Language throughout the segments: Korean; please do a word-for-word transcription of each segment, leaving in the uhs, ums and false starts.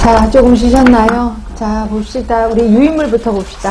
자, 조금 쉬셨나요? 자, 봅시다. 우리 유인물부터 봅시다.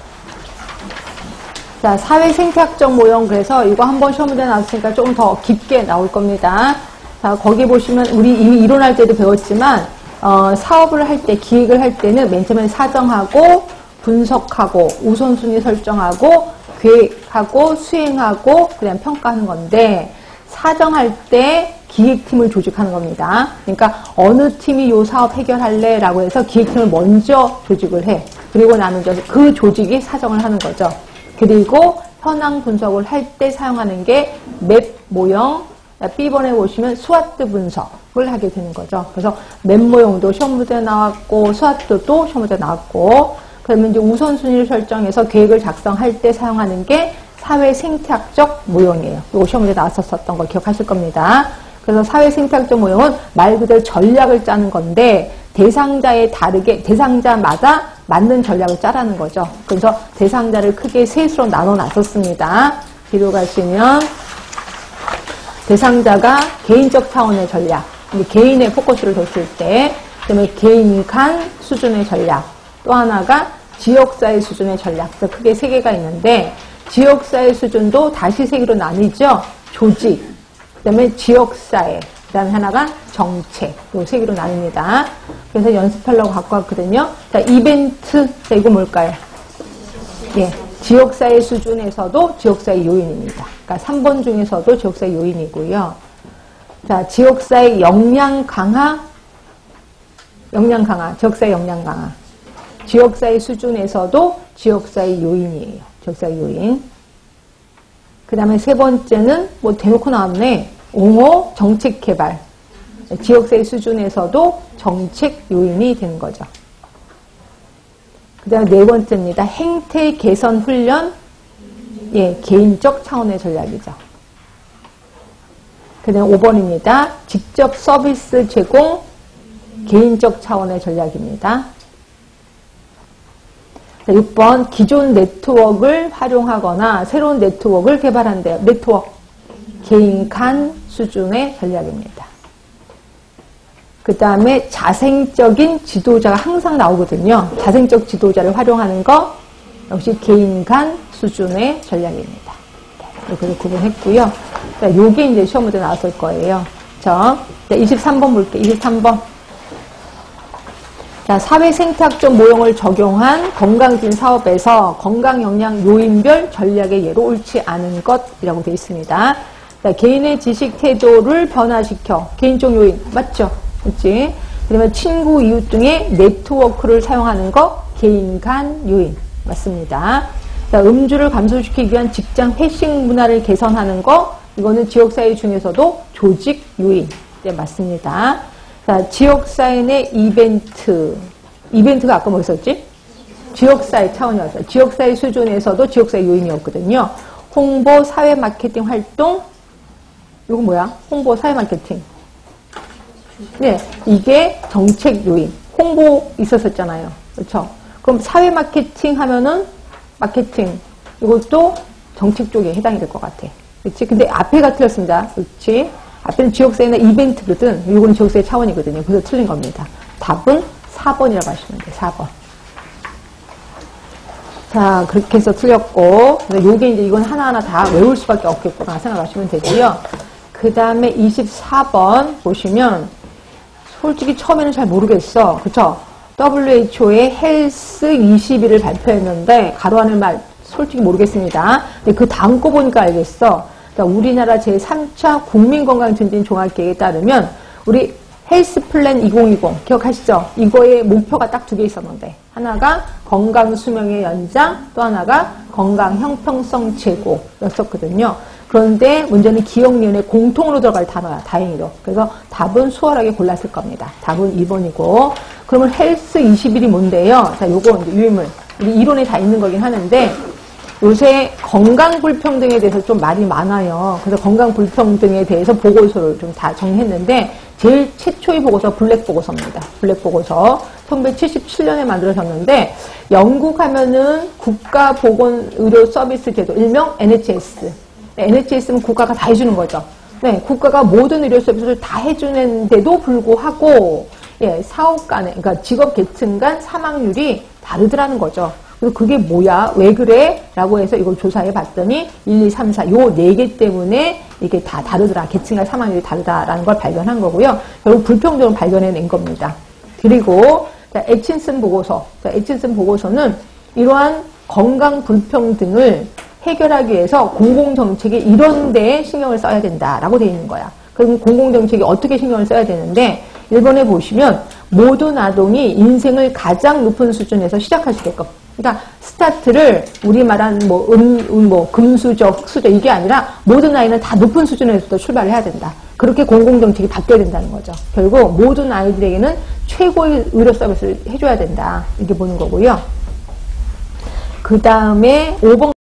자, 사회 생태학적 모형. 그래서 이거 한번 시험 문제 나왔으니까 조금 더 깊게 나올 겁니다. 자, 거기 보시면 우리 이미 이론할 때도 배웠지만 어, 사업을 할 때, 기획을 할 때는 맨 처음에 사정하고 분석하고 우선순위 설정하고 계획하고 수행하고 그다음 평가하는 건데, 사정할 때 기획팀을 조직하는 겁니다. 그러니까 어느 팀이 요 사업 해결할래 라고 해서 기획팀을 먼저 조직을 해. 그리고 나는 그 조직이 사정을 하는 거죠. 그리고 현황 분석을 할 때 사용하는 게 맵 모형, B번에 보시면 스와트 분석을 하게 되는 거죠. 그래서 맵 모형도 시험 문제 나왔고 스와트도 시험 문제 나왔고, 그러면 이제 우선순위를 설정해서 계획을 작성할 때 사용하는 게 사회 생태학적 모형이에요. 이거 시험 문제 나왔었던 거 기억하실 겁니다. 그래서 사회 생태학적 모형은 말 그대로 전략을 짜는 건데, 대상자에 다르게 대상자마다 맞는 전략을 짜라는 거죠. 그래서 대상자를 크게 셋으로 나눠 놨었습니다. 뒤로 가시면 대상자가 개인적 차원의 전략, 개인의 포커스를 뒀을 때, 그다음에 개인 간 수준의 전략, 또 하나가 지역사회 수준의 전략. 그래서 크게 세 개가 있는데, 지역사회 수준도 다시 세 개로 나뉘죠. 조직, 그다음에 지역사회, 그다음에 하나가 정책. 요 세 개로 나뉩니다. 그래서 연습하려고 갖고 왔거든요. 자, 이벤트. 자, 이거 뭘까요? 예. 지역사회 수준에서도 지역사회 요인입니다. 그러니까 삼 번 중에서도 지역사회 요인이고요. 자, 지역사회 역량 강화, 역량 강화, 지역사회 역량 강화. 지역사회 수준에서도 지역사회 요인이에요. 지역사회 요인. 그 다음에 세 번째는 뭐 대놓고 나왔네. 옹호 정책 개발. 지역사회 수준에서도 정책 요인이 되는 거죠. 그 다음에 네 번째입니다. 행태 개선 훈련, 예, 개인적 차원의 전략이죠. 그 다음에 오 번입니다. 직접 서비스 제공, 개인적 차원의 전략입니다. 자, 육 번, 기존 네트워크를 활용하거나 새로운 네트워크를 개발한대요. 네트워크, 개인 간 수준의 전략입니다. 그 다음에 자생적인 지도자가 항상 나오거든요. 자생적 지도자를 활용하는 거 역시 개인 간 수준의 전략입니다. 이렇게 구분했고요. 자, 요게 이제 시험 문제 나왔을 거예요. 자, 이십삼 번 볼게요. 이십삼 번. 자, 사회 생태학적 모형을 적용한 건강진 사업에서 건강 영양 요인별 전략의 예로 옳지 않은 것이라고 되어 있습니다. 자, 개인의 지식 태도를 변화시켜. 개인적 요인. 맞죠? 그렇지? 그러면 친구, 이웃 등의 네트워크를 사용하는 거, 개인 간 요인. 맞습니다. 자, 음주를 감소시키기 위한 직장 회식 문화를 개선하는 거, 이거는 지역사회 중에서도 조직 요인. 네, 맞습니다. 자, 지역사회 내 이벤트. 이벤트가 아까 뭐 있었지? 지역사회 차원이었죠. 지역사회 수준에서도 지역사회 요인이었거든요. 홍보, 사회 마케팅 활동. 이거 뭐야? 홍보, 사회 마케팅. 네, 이게 정책 요인. 홍보 있었었잖아요. 그렇죠? 그럼 사회 마케팅 하면은 마케팅. 이것도 정책 쪽에 해당이 될 것 같아. 그렇지? 근데 앞에가 틀렸습니다. 그렇지? 앞에는 지역사회나 이벤트거든. 이건 지역사회 차원이거든요. 그래서 틀린 겁니다. 답은 사 번이라고 하시면 돼요. 사 번. 자, 그렇게 해서 틀렸고, 요게 이제 이건 하나하나 다 외울 수밖에 없겠구나 생각하시면 되고요. 그 다음에 이십사 번 보시면, 솔직히 처음에는 잘 모르겠어. 그쵸? 더블유에이치오의 헬스 이십일을 발표했는데, 가로 안에 말, 솔직히 모르겠습니다. 근데 그 다음 거 보니까 알겠어. 그러니까 우리나라 제삼 차 국민건강증진 종합계획에 따르면, 우리 헬스 플랜 이천이십, 기억하시죠? 이거의 목표가 딱 두 개 있었는데, 하나가 건강 수명의 연장, 또 하나가 건강 형평성 제고였었거든요. 그런데 문제는 기억니은에 공통으로 들어갈 단어야, 다행히도. 그래서 답은 수월하게 골랐을 겁니다. 답은 이 번이고. 그러면 헬스 이십일이 뭔데요? 자, 요거 이제 유인물. 우리 이론에 다 있는 거긴 하는데, 요새 건강 불평등에 대해서 좀 말이 많아요. 그래서 건강 불평등에 대해서 보고서를 좀 다 정리했는데, 제일 최초의 보고서 블랙 보고서입니다. 블랙 보고서. 천구백칠십칠 년에 만들어졌는데, 영국 하면은 국가보건의료서비스 제도, 일명 엔에이치에스. 엔에이치에스는 국가가 다 해주는 거죠. 네, 국가가 모든 의료 서비스를 다 해주는데도 불구하고 예, 사업 간의, 그러니까 직업 계층 간 사망률이 다르더라는 거죠. 그래서 그게 뭐야? 왜 그래? 라고 해서 이걸 조사해 봤더니 일, 이, 삼, 사 요 네 개 때문에 이게 다 다르더라. 계층 간 사망률이 다르다라는 걸 발견한 거고요. 결국 불평등을 발견해낸 겁니다. 그리고 자, 애친슨 보고서. 자, 애친슨 보고서는 이러한 건강 불평등을 해결하기 위해서 공공정책이 이런 데에 신경을 써야 된다라고 되어 있는 거야. 그럼 공공정책이 어떻게 신경을 써야 되는데 일 번에 보시면 모든 아동이 인생을 가장 높은 수준에서 시작할 수 있게끔. 그러니까 스타트를 우리 말한 뭐, 음, 음, 뭐 금수저, 흑수저 이게 아니라 모든 아이는 다 높은 수준에서 출발을 해야 된다. 그렇게 공공정책이 바뀌어야 된다는 거죠. 결국 모든 아이들에게는 최고의 의료 서비스를 해줘야 된다. 이렇게 보는 거고요. 그 다음에 오 번